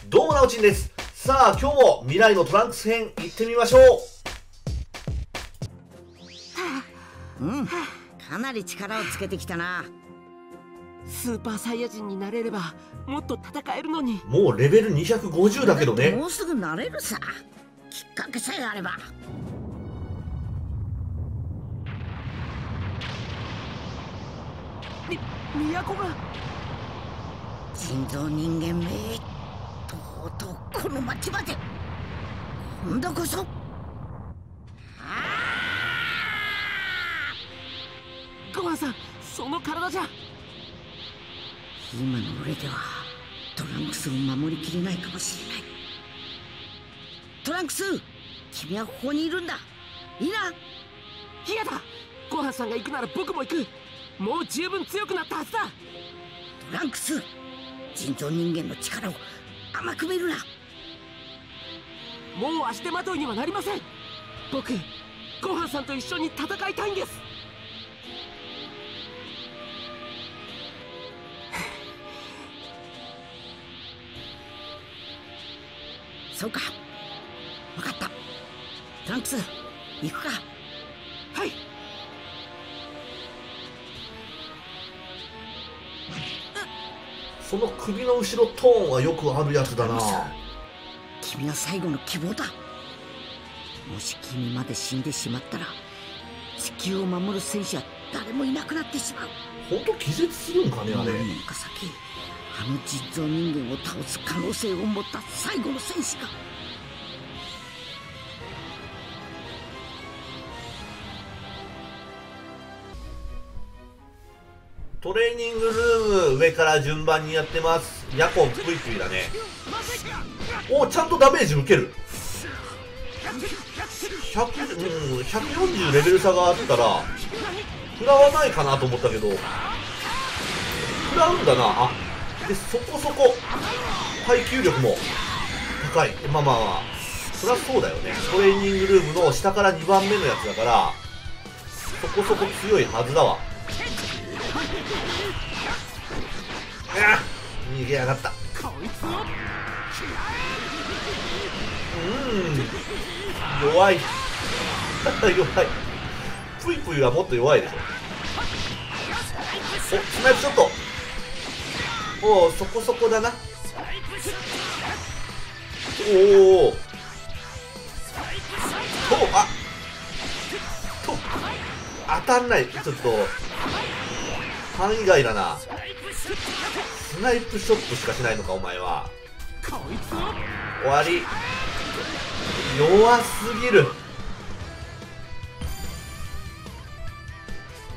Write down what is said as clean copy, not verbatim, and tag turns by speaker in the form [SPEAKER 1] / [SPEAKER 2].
[SPEAKER 1] どうもなおちんです。さあ今日も未来のトランクス編行ってみましょう。
[SPEAKER 2] かなり力をつけてきたな。
[SPEAKER 3] スーパーサイヤ人になれればもっと戦えるのに。
[SPEAKER 1] もうレベル250だけどね。
[SPEAKER 2] もうすぐなれるさ。きっかけさえあれば。
[SPEAKER 3] 都が
[SPEAKER 2] 人造人間め、とうとうこの町まで。今度こそ。
[SPEAKER 3] ごはんさん、その体じゃ。
[SPEAKER 2] 今の俺ではトランクスを守りきれないかもしれない。トランクス、君はここにいるんだ。いいな。
[SPEAKER 3] 嫌だ。ごはんさんが行くなら僕も行く。もう十分強くなったはずだ。
[SPEAKER 2] トランクス、人造人間の力を甘く見るな。
[SPEAKER 3] もう足手まといにはなりません。僕、ごはんさんと一緒に戦いたいんです。
[SPEAKER 2] そうか、分かった。トランクス、行くか。
[SPEAKER 3] はい。
[SPEAKER 1] その首の後ろトーンはよくあるやつだな。
[SPEAKER 2] 君は最後の希望だ。もし君まで死んでしまったら地球を守る戦士は誰もいなくなってしまう。
[SPEAKER 1] ほんと気絶するんかねあれ。
[SPEAKER 2] 何年か先、あの人造人間を倒す可能性を持った最後の戦士が。
[SPEAKER 1] トレーニングルーム上から順番にやってます。ヤコンプイプイだね。おお、ちゃんとダメージ受ける。140レベル差があったら食らわないかなと思ったけど食らうんだな。あで、そこそこ耐久力も高い。まあまあまあそりゃそうだよね。トレーニングルームの下から2番目のやつだからそこそこ強いはずだわ。逃げやがった。弱い弱い。プイプイはもっと弱いでしょ。お、スナイプショット。おお、そこそこだな。おおと、当たんない。ちょっと範囲外だな。スナイプショットしかしないのかお前は。終わり。弱すぎる。